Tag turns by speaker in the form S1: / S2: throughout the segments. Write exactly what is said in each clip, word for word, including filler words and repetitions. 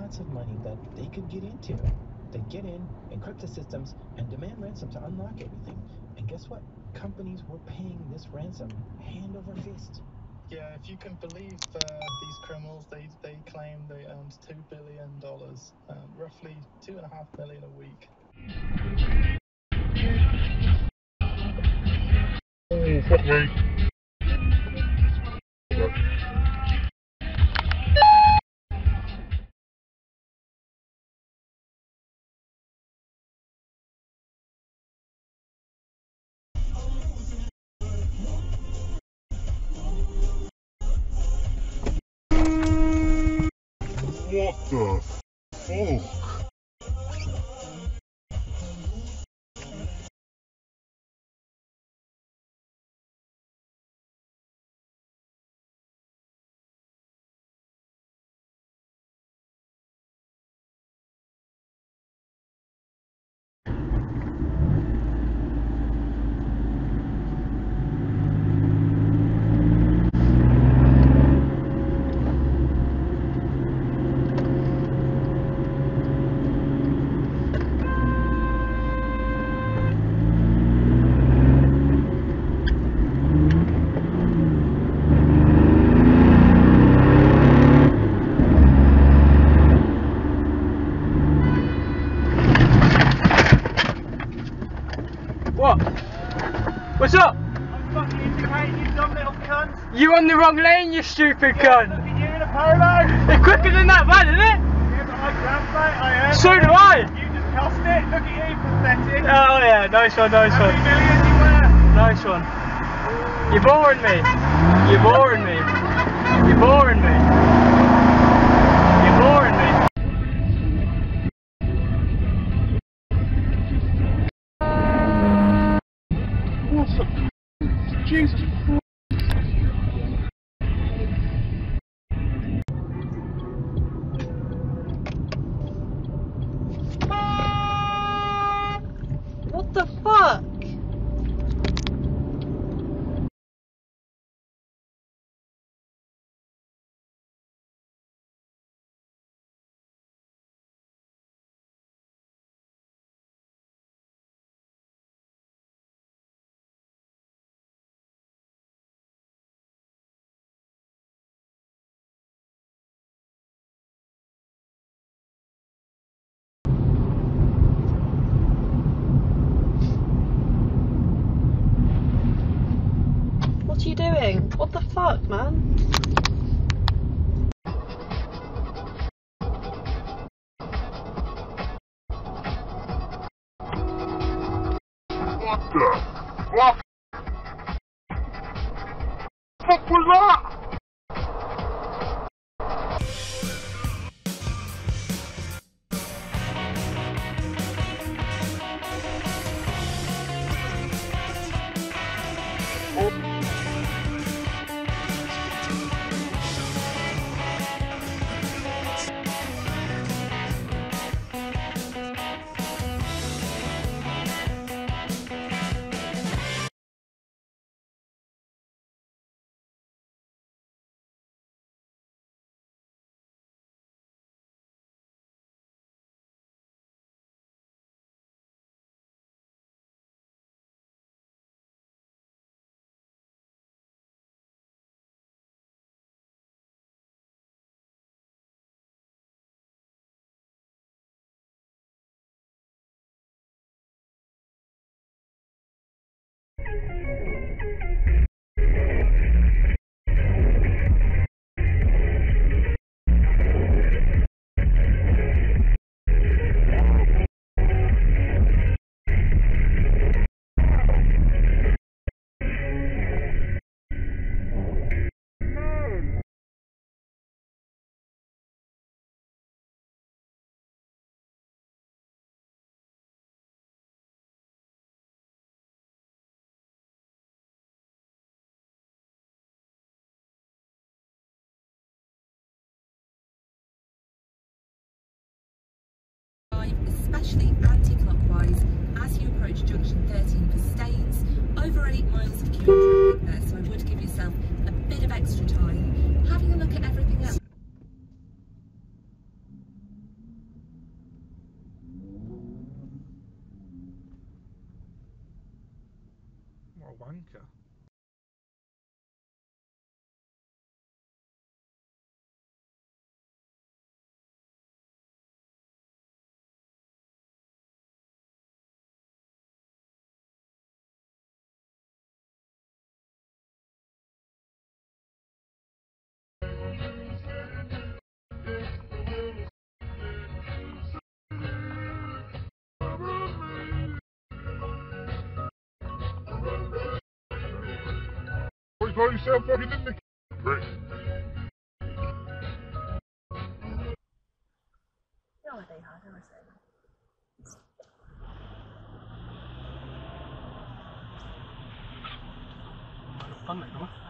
S1: lots of money that they could get into. They get in, encrypt the systems, and demand ransom to unlock everything. And guess what? Companies were paying this ransom hand over fist.
S2: Yeah, if you can believe uh, these criminals, they, they claim they earned two billion dollars, um, roughly two and a half million a week.
S3: Oh, fuck me. What the fuck?
S4: What? What's up?
S5: I'm fucking indicating, you dumb little cunt.
S4: You're on the wrong lane, you stupid cunt.
S5: Look at you in a polo.
S4: It's quicker than that van, isn't it?
S5: Yeah, but I grabbed mate, I earned
S4: So
S5: it.
S4: do I.
S5: You just cost it. Look at you, pathetic.
S4: Oh yeah, nice one, nice
S5: How
S4: one.
S5: many million you worth?
S4: Nice one. You're boring me. You're boring me. You're boring me. You're boring me.
S3: What the Jesus Christ.
S6: What the fuck? What are you doing? What the fuck, man?
S3: What the fuck? Fuck was that?
S7: Especially anti-clockwise as you approach junction thirteen for Staines. Over eight miles of queue and traffic there, so I would give yourself a bit of extra time having a look at everything else.
S8: wanker.
S3: What, you call yourself fucking in the prick?
S6: No, they have, I say.
S4: Fun, mate, come on.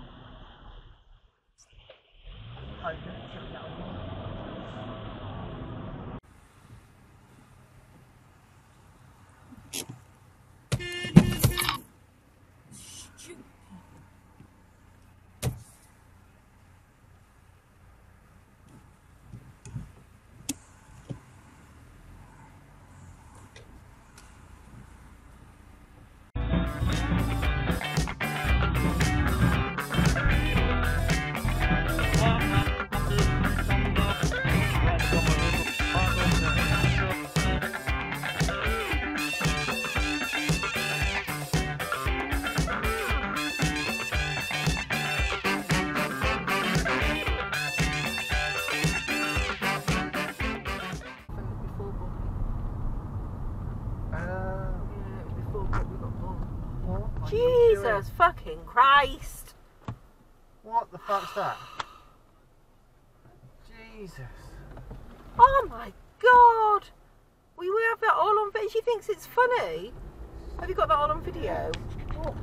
S9: Jesus fucking Christ!
S10: What the fuck's that? Jesus.
S9: Oh my God! We will have that all on video. She thinks it's funny. Have you got that all on video? What?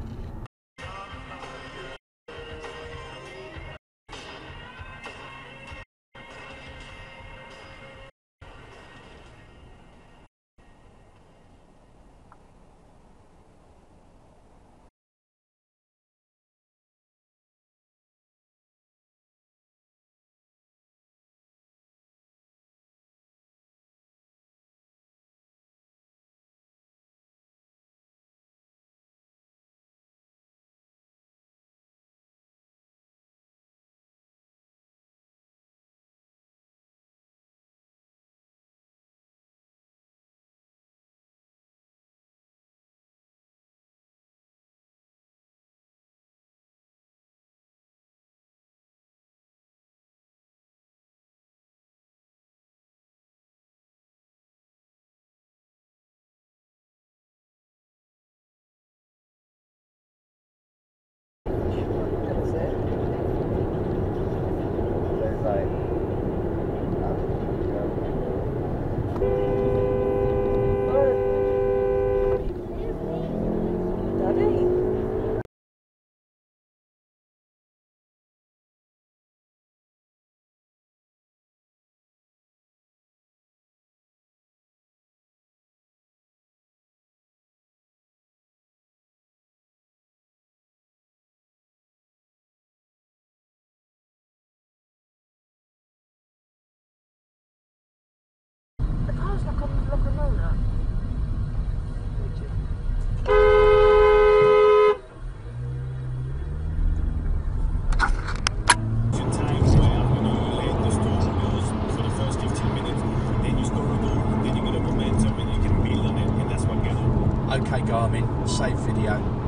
S9: The car's like on like a roller.
S11: Times where you know you let the storm goes for the first fifteen minutes, then you score a goal, then you get a momentum and you can build on it, and that's what gets on.
S10: Okay, Garmin, save video.